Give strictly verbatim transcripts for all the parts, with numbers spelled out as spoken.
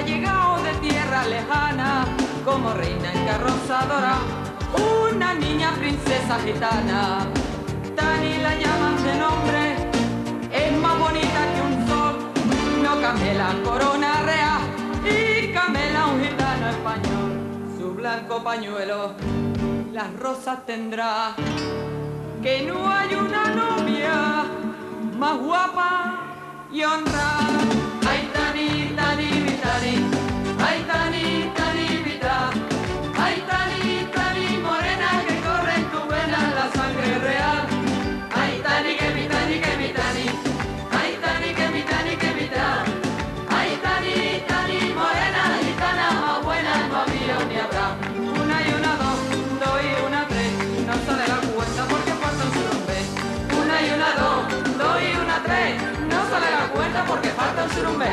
llegado de tierra lejana, como reina en carroza dorada, una niña princesa gitana. Tani la llaman de nombre, es más bonita que un sol, no camela corona real y camela un gitano español. Su blanco pañuelo las rosas tendrá, que no hay una novia más guapa y honrada. Ay, Tani, Tani, mi Tani, ay, Tani, Tani, mi ta, ay, Tani, Tani, morena, que corre en tu vena la sangre real. Ay, Tani, que mi Tani, que mi Tani, ay, Tani, que mi Tani, que mi ta, ay, Tani, Tani, morena, gitana más buena no había ni habrá. Una y una, dos, dos y una, tres, no sale la cuenta porque falta un surumbe. Una y una, dos, dos y una, tres, no sale la cuenta porque falta un surumbe.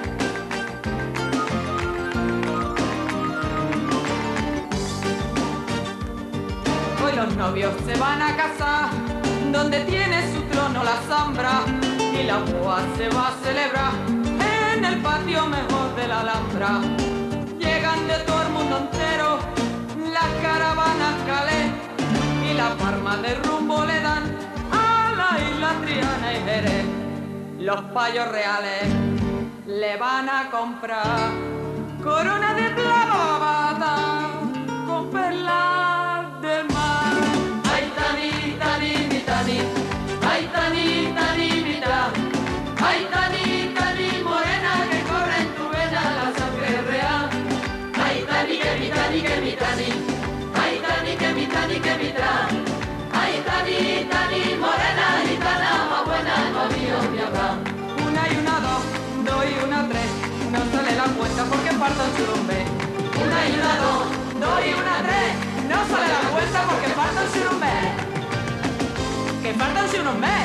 Hoy los novios se van a casar, donde tiene su trono la zambra, y la boda se va a celebrar en el patio mejor de la Alhambra. Llegan de todo el mundo entero las caravanas Calais, y la palma de rumbo le dan a la isla Triana y Jerez. Los payos reales le van a comprar corona de plata con perlas del mar. Ay, Tani, Tani, mi Tani, ay, Tani, Tani, mi ta, ay, Tani, Tani, morena, que corre en tu vena la sangre real. Ay, Tani, que mi Tani, que mi Tani, ay, Tani, que mi Tani, que mi ta, ay, Tani, Tani, morena, gitana más buena no había ni habrá. Una y una, dos, dos y una, tres, no sale la cuenta porque falta un surumbe. Una y una, dos, dos y una, tres, no sale la cuenta porque falta un surumbe. Que falta un surumbe.